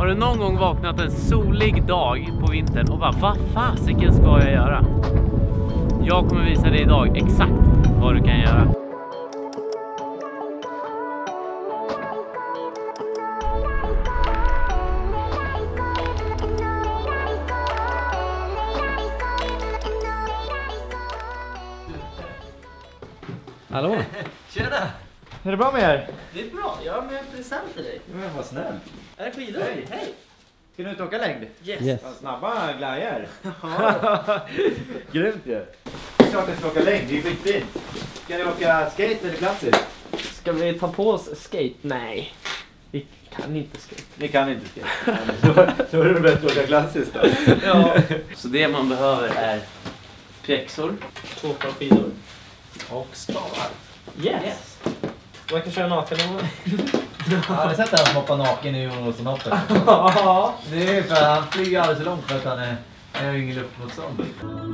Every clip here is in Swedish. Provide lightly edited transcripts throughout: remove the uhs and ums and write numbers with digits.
Har du någon gång vaknat en solig dag på vintern och bara, vad fasiken ska jag göra? Jag kommer visa dig idag exakt vad du kan göra. Hallå? Tjena! Är det bra med er? Det är bra, jag har med en present till dig. Men vad snäll. Är det skidor? Hej! Ska ni ut och åka längd? Yes. Ja, snabba glajer. Grymt ju. Klart att ska åka längd, det är skitfint. Ska ni åka skate eller klassiskt? Ska vi ta på oss skate? Nej. Vi kan inte skate. Ni kan inte skate. Så är det bättre att åka klassiskt då. Ja. Så det man behöver är pjäxor, 2 par skidor. Och stavar. Yes. Och jag kan köra naken och... Har ni sett han som hoppar naken i Olsson-hoppet? Ja. Det är för han flyger alldeles så långt för att han är ingen luftmotstånd.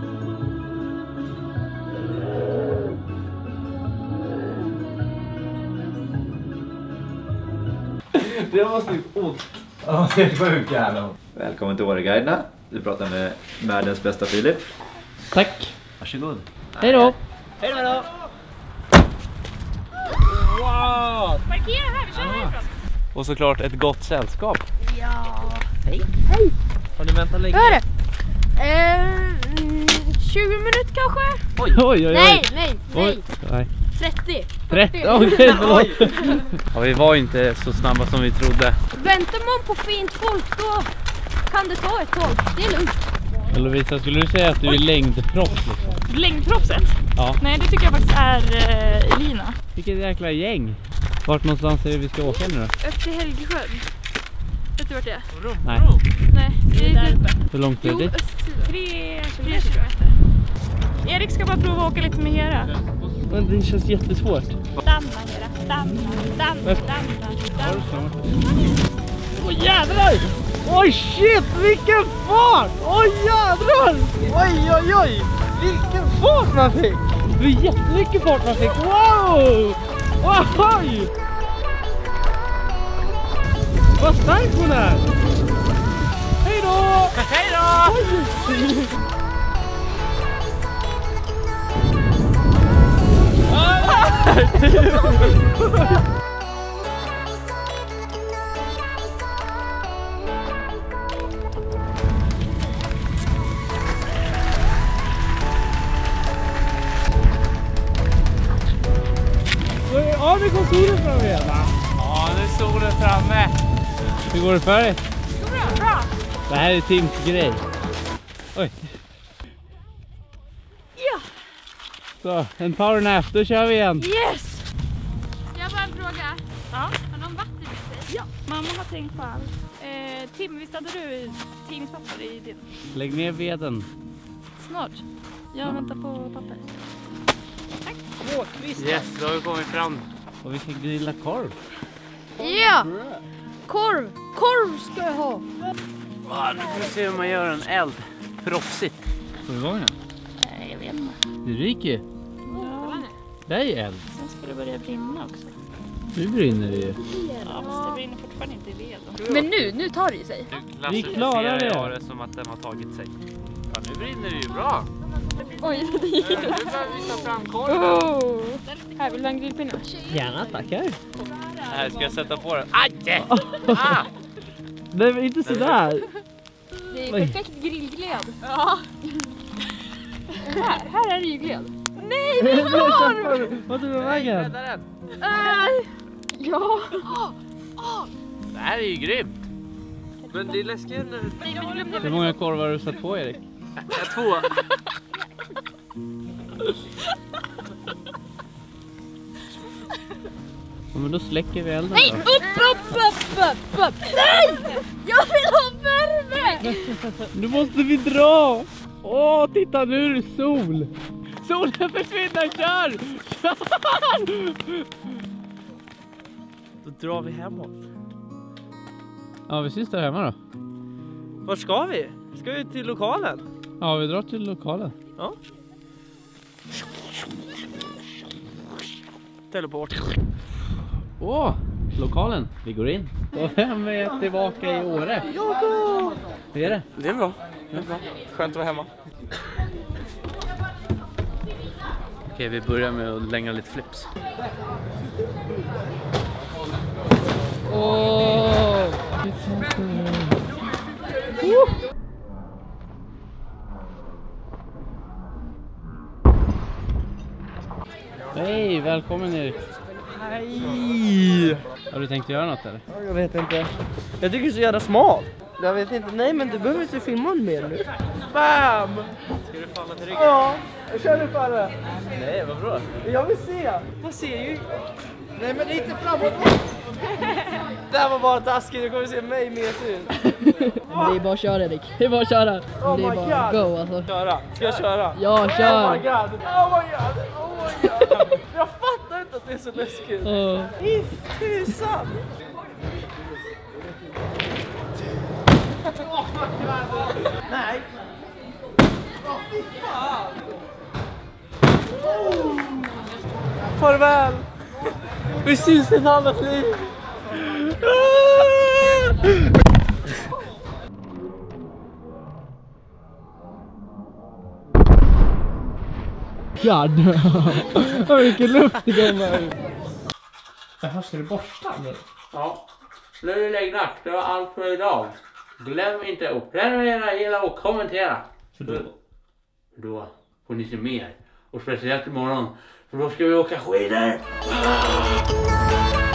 Det var typ ont. Ja, det är sjukt jävla. Välkommen till Åreguiderna. Du pratar med världens bästa Filip. Tack. Varsågod. Hej då. Hej då! Wow. Parkera här, vi kör härifrån. Och såklart ett gott sällskap. Ja. Hej. Hej. Har ni väntat länge? Hur är det? 20 minuter kanske? Oj. Nej. Nej. 30. 30, okej, förlåt. Ja, vi var inte så snabba som vi trodde. Väntar man på fint folk då kan det ta ett tag. Det är lugnt. Lovisa, skulle du säga att du är längdproffs liksom? Längdproffset? Ja. Nej, det tycker jag faktiskt är Elina. Vilket jäkla gäng. Vart någonstans är det vi ska åka nu då? Upp till Helgesjön. Vet du vart det är? Nej. Nej, det är där uppe. Hur långt är det dit? 3 kilometer. Erik ska bara prova att åka lite med Hera. Men det känns jättesvårt. Stanna Hera, stanna. Åh jävlar! Oj shit, vilken fart! Oj jävlar! Oj! Vilken fart man fick! Det var jättemycket fart man fick! Wow! Oj! Vad stark hon är! Hej då! Hej då! Ja, nu kom solen fram igen. Ja, nu är solen framme. Hur går det för dig? Bra. Det här är Tims grej. Oj. Ja. Så, en powernap, då kör vi igen. Yes. Jag har en fråga. Ja. Har någon vatten med sig? Ja, mamma har tänkt på allt. Tim, visst hade du tidningspapper i din? Lägg ner veden. Snart. Jag väntar på papper. Yes, då har vi kommit fram. Och vi ska grilla korv. Ja. Korv ska jag ha. Nu får vi se hur man gör en eld. Proffsigt. Får du igång den? Nej, jag vet inte. Det ryker ju. Ja. Det är ju eld. Sen ska det börja brinna också. Nu brinner det ju. Ja, fast det brinner fortfarande inte i veden. Men nu tar det ju sig. Vi klarar det som att den har tagit sig. Ja, nu brinner det ju bra. Oj, det gick. Nu behöver vi ta fram korven. Oh. Här, vill du ha en grillpinne? Gärna, tackar. Här ska jag sätta på den. Aj! Ah! Nej, men inte sådär. Det är Oj. perfekt grillglöd. Ja. här är det ju glöd. Nej, det är kvar! Vad tog du vägen? Rädda den. Ja. Det här är ju grymt. Men det är läskigt när... Hur många korvar har du satt på, Erik? 2. Ja, men då släcker vi elden. Nej, upp. Nej! Jag vill ha värme! Nu måste vi dra! Åh, titta nu är det sol! Solen försvinner, kör! Då drar vi hemåt. Ja, vi syns där hemma då. Vart ska vi? Ska vi till lokalen? Ja, vi drar till lokalen. Ja. Teleport. Åh, lokalen. Vi går in. Och vem är tillbaka i Åre? Jakob! Hur är det? Det är bra. Skönt att vara hemma. Okej, vi börjar med att lägga lite flips. Åh! Hej, välkommen Erik. Hej! Har du tänkt göra något eller? Jag vet inte. Jag tycker det är så jävla smalt. Jag vet inte. Nej, men du behöver inte filma mer nu. Bam! Ska du falla till ryggen? Ja, jag kör nu Farre. Nej, vad bra. Jag vill se. Man ser ju. Nej, men inte framåt. Det här var bara taskigt. Du kommer se mig mer ut. Det är bara att köra Erik. Det är bara att köra. Det är my bara God. go alltså. Köra. Ska jag köra? Ja, kör. Oh my god. Oh my god. Oh my god. Jag fattar inte att det är så läskigt. I tusan. Nej. Fy fan. Farväl. Vi syns i ett annat liv. God. Vilken luft det kommer. Jaha, ska du borsta nu? Ja, nu är det läggdags. Det var allt för idag. Glöm inte att prenumerera, gilla och kommentera. För då får ni se mer. Och speciellt imorgon. För då ska vi åka skidor.